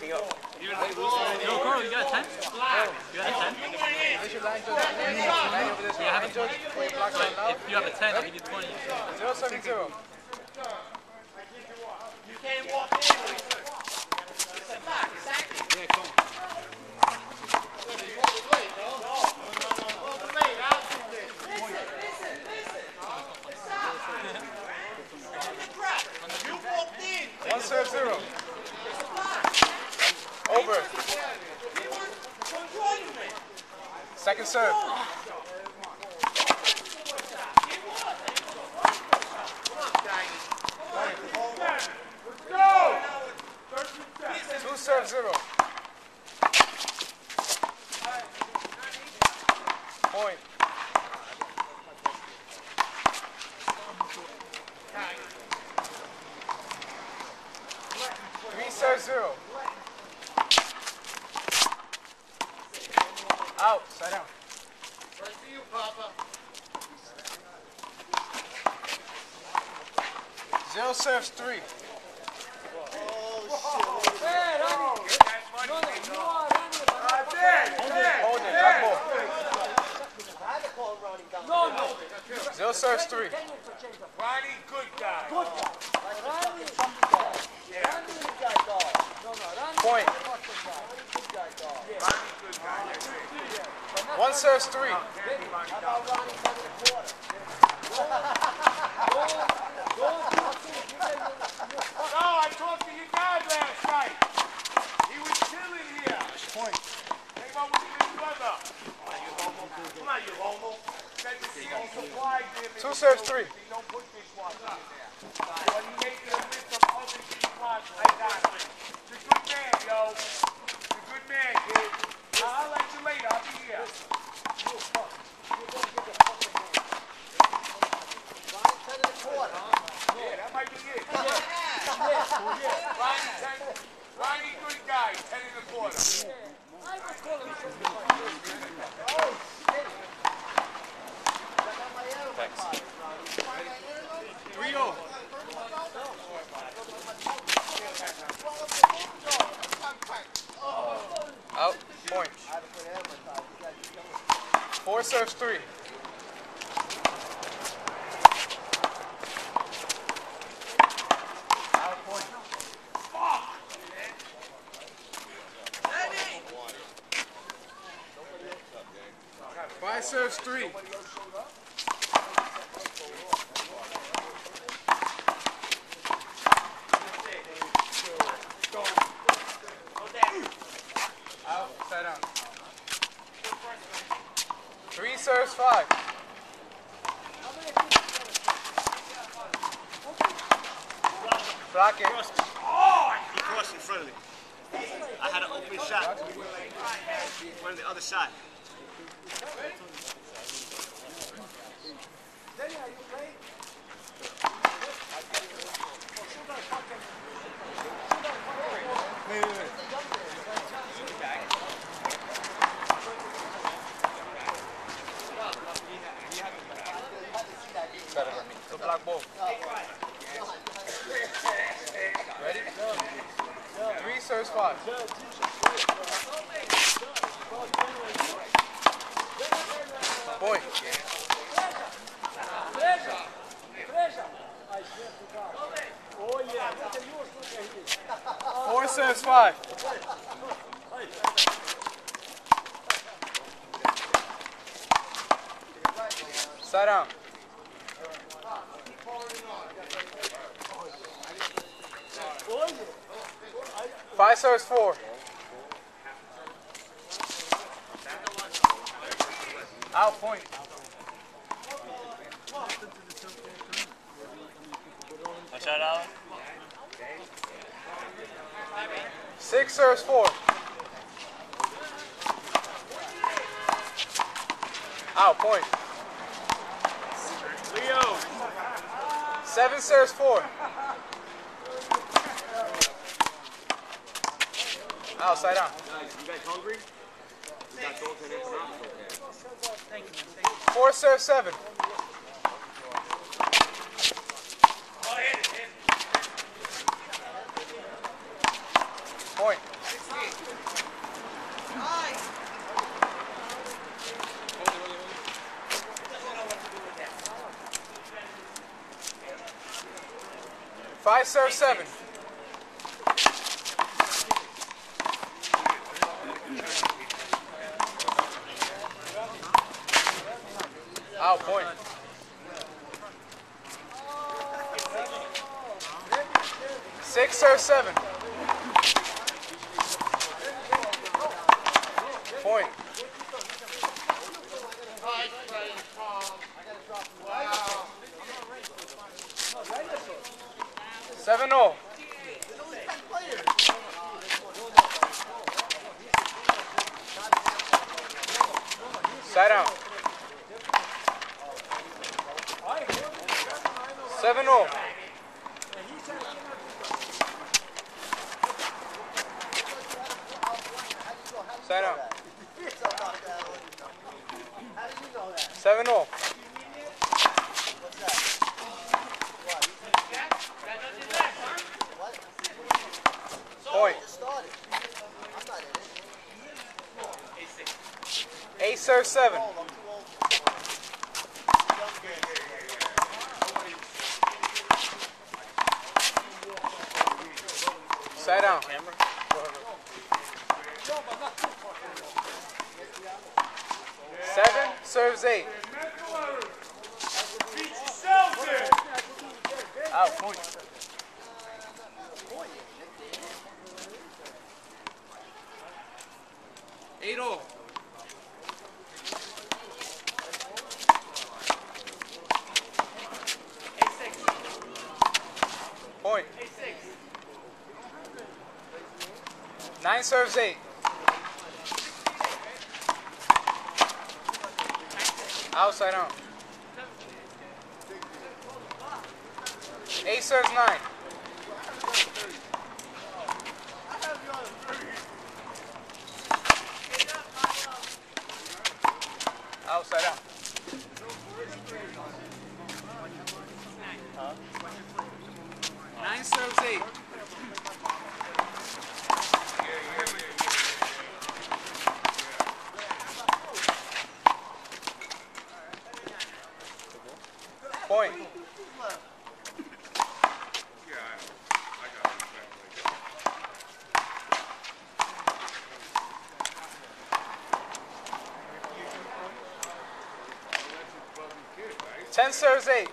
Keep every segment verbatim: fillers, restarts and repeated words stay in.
backing up. Yo, Carl, you got a ten? You got a ten? Yeah, have a ten. If you have a ten, I'll give you twenty. zero seven zero. You can't walk in. It's a back, exactly. Yeah, come on. One serve zero. Over. Second serve. Two serve zero. Point. Three serve zero. Out. Side down. Right to you, Papa. Zero serves three. Hold it. Back ball. Zero serves three. Ronnie, good guy. Good guy. Point. One serves three. No, I talked to your dad last night. He was chilling here. Point. Came up with his brother. Come on, you homo. Come on, you homo. Said the city supplied him. Two serves three. He don't put dishwasher in there. But he made me a list of other dishwashers. I got him. He's a good man, yo. He's a good man, kid. I'll let you later. I'll be here. Yeah, that might be it. Ronnie, ten, Ronnie, good guy. Ten and a quarter. three oh. Out. Point. Four serves three. Out. Point. Five serves three. Out, side down. Three serves five. Block it. He crossed in front of me. I had an open shot. Went on the other side. Wait, wait, wait. Better than me. So black ball. Ready? Three serves five. Point. Four serves five. Side down. Five serves four. Out. Point. Watch out, Alan. Six serves four. Out. Point. Leo. Seven serves four. Out. Side down. Guys, you guys hungry? We got those in it. Thank you. Four serves seven. Point. Five serve seven. Out point. Six serve seven. Point. Seven all. Side down. Seven all. Side down. Seven all. Point. Eight serve seven. Side down. Seven serves eight. Out point. Eight all. Point. Nine serves eight. Outside down. Eight serves nine. Outside down. Nine serves eight. Point. Ten serves eight.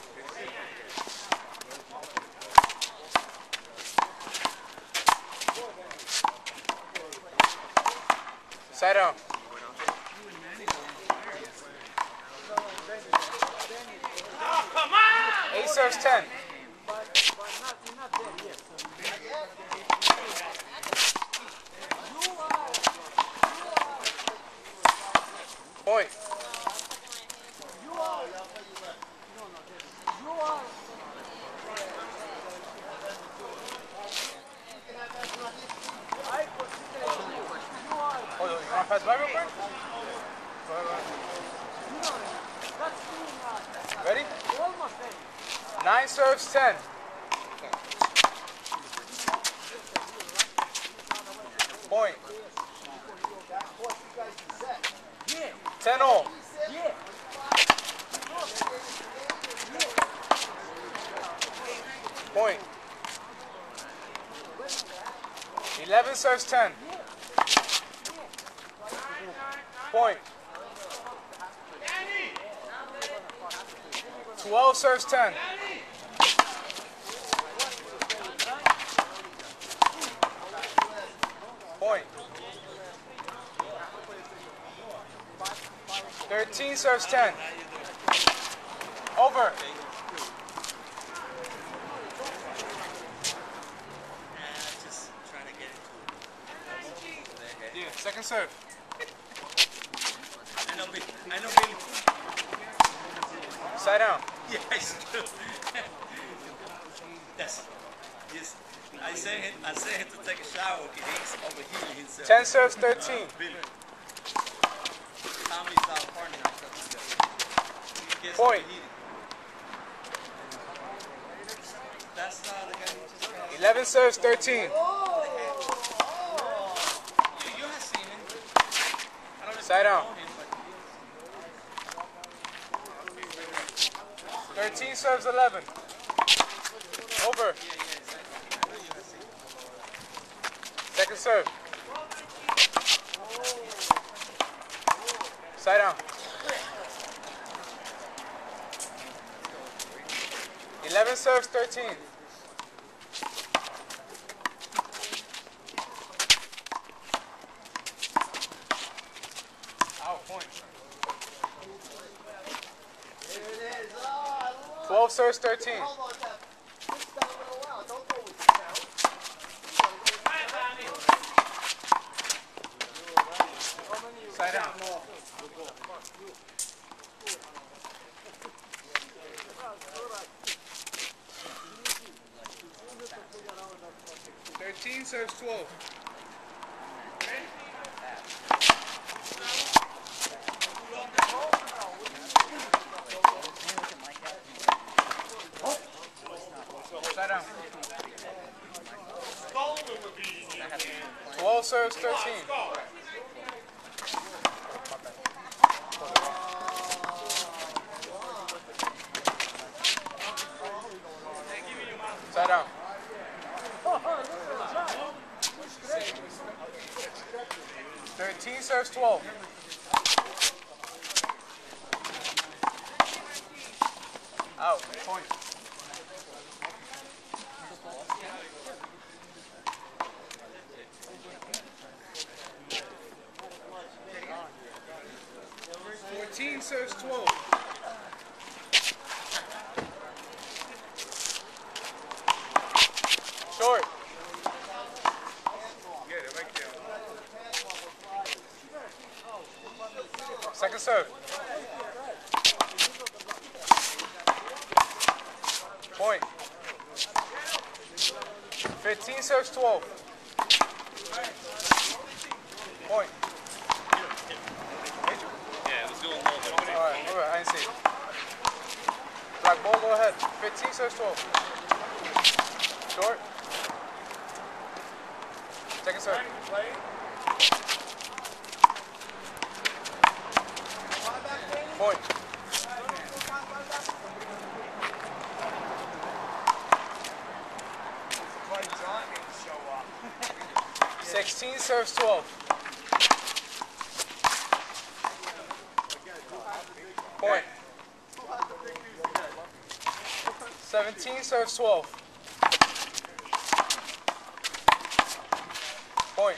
Side down. Eight serves ten. Point. Oh, you want to pass by real quick? Go ahead, go ahead. Ready? Nine serves ten. Point. Ten all. Point. Eleven serves ten. Point. Twelve serves ten. Point. Thirteen serves ten. Over. Yeah, second serve. I know, Billy. I know, Billy. Side down. Yes. Yes. Yes. I sent him. I sent him to take a shower because he's overheating himself. Ten serves thirteen. Billy. Tommy's our partner. He gets Point. overheated. That's not the guy who just got. Eleven serves thirteen. Side down. thirteen serves eleven. Over. Second serve. Side down. eleven serves thirteen. Out point. twelve serves thirteen. Side down. thirteen serves twelve. Side down. twelve serves thirteen. Side down. thirteen serves twelve. Out. Point. fourteen serves twelve. Short. Second serve. Point. fifteen serves twelve. Point. Yeah, let's go a little bit. Alright, alright, I didn't see it. Black ball, go ahead. fifteen serves twelve. Short. Second serve. Point. sixteen serves twelve. Point. seventeen serves twelve. Point.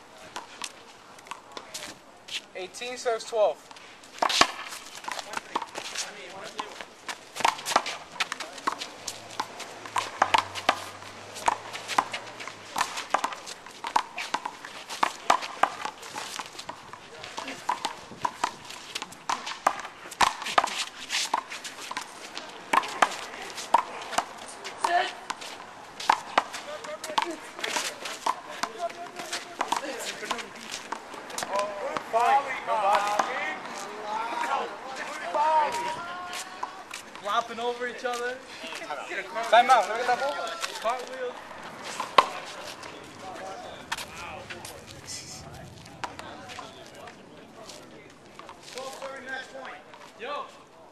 eighteen serves twelve. Flopping over each other. Time out. Look at that ball. Cartwheels. Yo.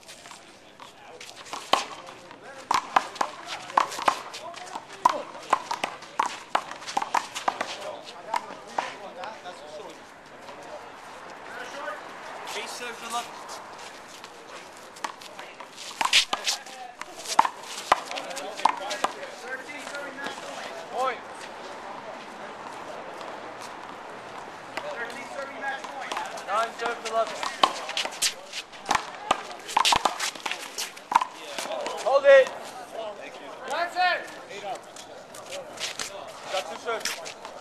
Eight serves eleven. Point. Nine serves eleven. Hold it. That's it. Got two serves.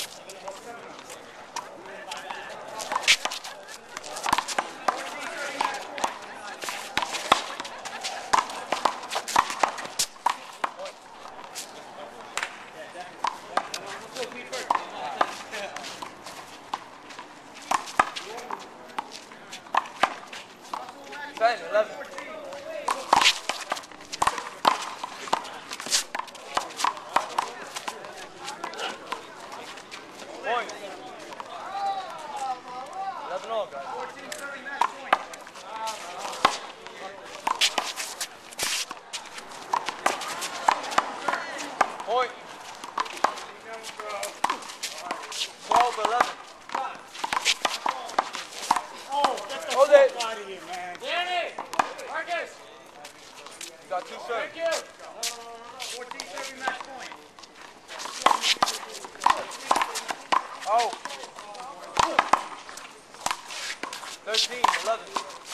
ten, eleven. Point. eleven, all, guys. fourteen thirty match point. Point. twelve eleven. Oh, get the Hold fuck it. out of here, man. Danny! Marcus! You got two serves. Thank you. fourteen thirty match point. Oh. thirteen eleven.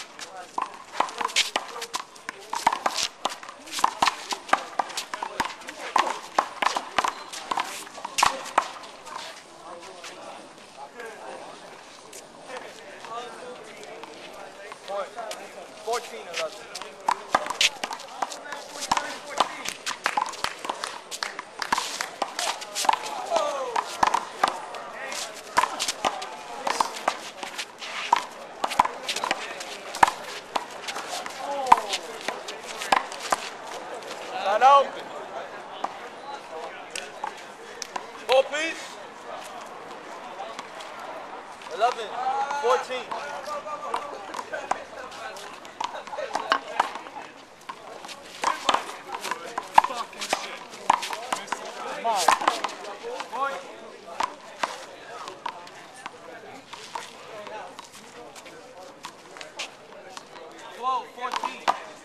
Point. fourteen eleven. Line out. Ball, please. eleven fourteen. Come on. Point. twelve fourteen.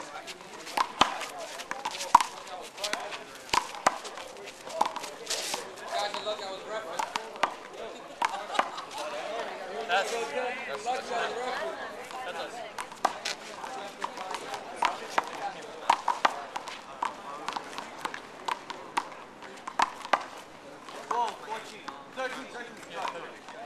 That's that's that's that's us. twelve fourteen. thirteen thirteen.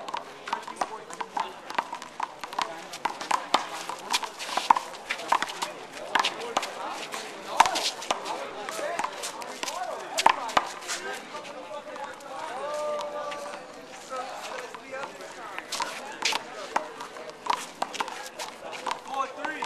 four three.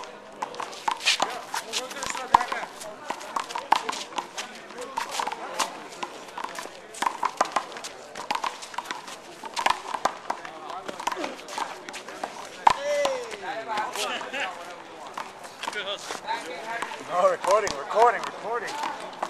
Good hustle. Oh, recording, recording, recording.